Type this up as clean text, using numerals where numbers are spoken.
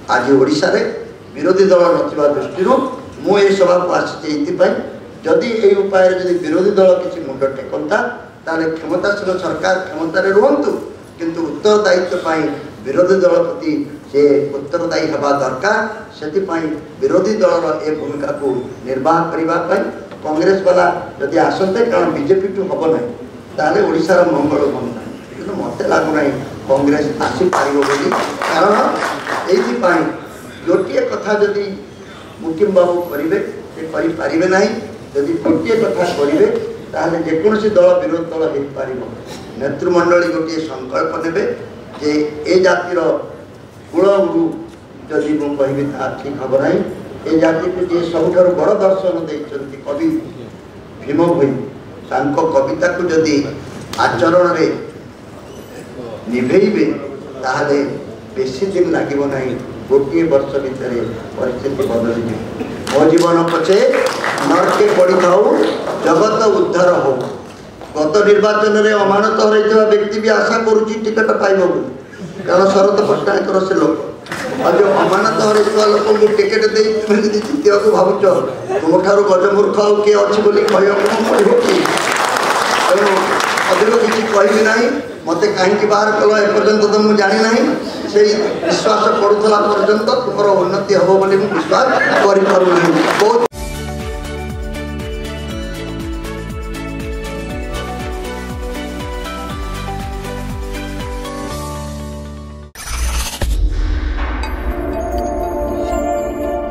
आज ओडिशा रे विरोधी दल नथिबा दृष्टि मु ए सभा को आसी जदि ए उपाय जदि विरोधी दल किसी मुंड टेकता ताले क्षमताशील सरकार क्षमतार रुहतु किंतु उत्तरदायित्व विरोधी दल प्रति से उत्तरदायी हवा दरकार से विरोधी दल ए भूमिका को निर्वाह करने कांग्रेस वाला जदि आसते कारण बीजेपी टू हम ना ताले ओडिशार मंगल बनता कि मत लगुना कांग्रेस आसीपर कारण ये गोटे कथा जदि मुकिम बाबू करेंगे ना जदि गोटे कथा करेंगे ताहले जेकोसी दल विरोधी दल हो पार नेतृमंडली गोटे संकल्प ने जे ए जातिर कूलगुरु जदि मुझे कहबी ठीक हम ना ए जाति को जी सबुठ बड़ दर्शन देते कवि भीम भोई कविता को जदि आचरण में निभेबे ताहले बेसी दिन लगे ना गोटे वर्ष भितर परिस्थिति बदल मो जीवन पछे नरके पड़ी था जगत उद्धार हो गत निर्वाचन में अमानत हर व्यक्ति भी आशा करुच्ची टिकट पाइब कारण शरद पट्टनायक से लोक और जो अमानत हर लोक को टिकेट दे जितिया भावुच तुम ठार गजमूर्ख आउ किए अच्छी पड़ो कि अधिक किसी कहबी ना मत कहीं बाहर कल एपर्यंत तो मुझे जानी ना से विश्वास पड़ूला पर्यंत तुम उन्नति हम बोली विश्वास कर